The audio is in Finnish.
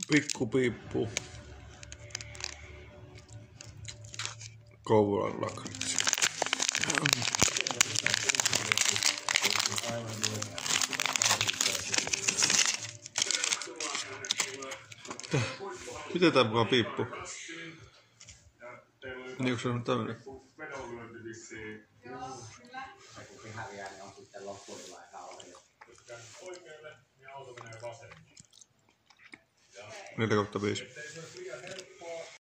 Pikkupiippu. Kouvolan lakritsi. Miten tää mukaan piippu? Niin onko se on tämmönen? Kun se häviää, niin on sitten loppuilla ja kauhean. 4/5.